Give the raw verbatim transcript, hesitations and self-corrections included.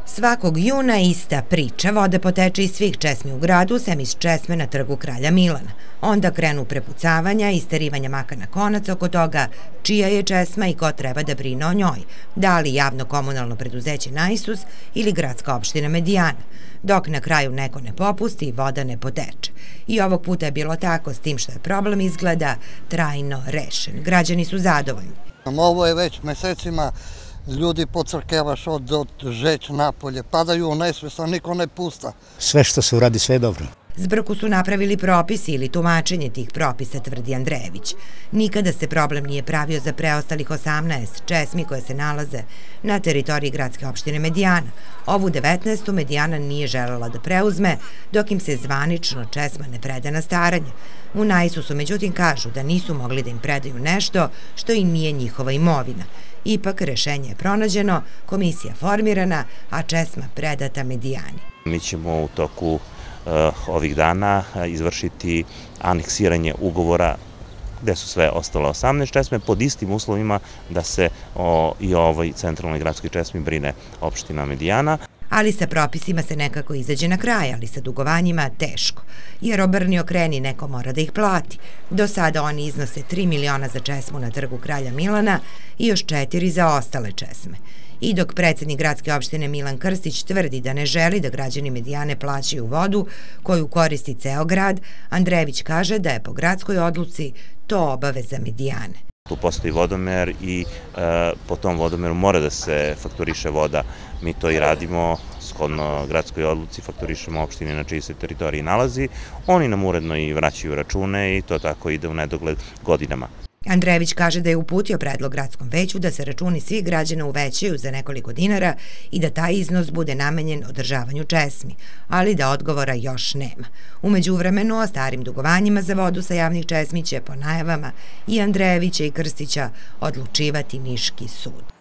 Svakog juna ista priča, voda poteče iz svih česmi u gradu, sem iz česme na trgu Kralja Milana. Onda krenu prepucavanja i isterivanja maka na konac oko toga čija je česma i ko treba da brine o njoj, da li javno komunalno preduzeće Naisus ili gradska opština Medijana, dok na kraju neko ne popusti i voda ne poteče. I ovog puta je bilo tako, s tim što je problem izgleda trajno rešen. Građani su zadovoljni. Ovo je već mesecima, ljudi pocrkevaš od žeć napolje, padaju u nesvest, a niko ne pusta. Sve što se uradi, sve je dobro. Zbrku su napravili propisi ili tumačenje tih propisa, tvrdi Andrejević. Nikada se problem nije pravio za preostalih osamnaest česmi koje se nalaze na teritoriji gradske opštine Medijana. Ovu devetnaestu Medijana nije želela da preuzme, dok im se zvanično česma ne preda na staranje. U Naisusu, međutim, kažu da nisu mogli da im predaju nešto što i nije njihova imovina. Ipak, rešenje je pronađeno, komisija formirana, a česma predata Medijani. Mi ćemo u toku ovih dana izvršiti aneksiranje ugovora gde su sve ostale osamnaest česme pod istim uslovima da se i o ovoj centralnoj gradskoj česmi brine opština Medijana. Ali sa propisima se nekako izađe na kraj, ali sa dugovanjima teško, jer obrni okreni neko mora da ih plati. Do sada oni iznose tri miliona za česmu na trgu Kralja Milana i još četiri za ostale česme. I dok predsednik gradske opštine Milan Krstić tvrdi da ne želi da građani Medijane plaćaju vodu koju koristi ceo grad, Andrejević kaže da je po gradskoj odluci to obaveza Medijane. Tu postoji vodomer i po tom vodomeru mora da se fakturiše voda. Mi to i radimo, shodno gradskoj odluci fakturišemo opštine na čiji se teritoriji nalazi. Oni nam uredno i vraćaju račune i to tako ide u nedogled godinama. Andrejević kaže da je uputio predlog gradskom veću da se računi svih građana uvećaju za nekoliko dinara i da taj iznos bude namenjen održavanju česmi, ali da odgovora još nema. U međuvremenu o starim dugovanjima za vodu sa javnih česmi će po najavama i Andrejevića i Krstića odlučivati Niški sud.